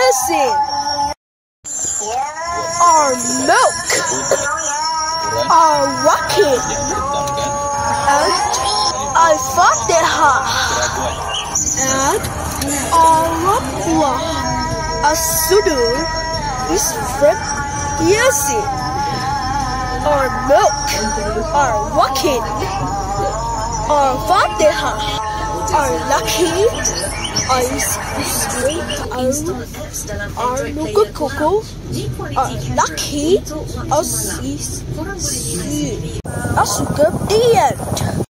using our milk, our rocket, and I thought they had, and our Ramlah RALR is from using our milk, our rocket, our Fatiha, our lucky, our koko, our lucky, our sugar, the end.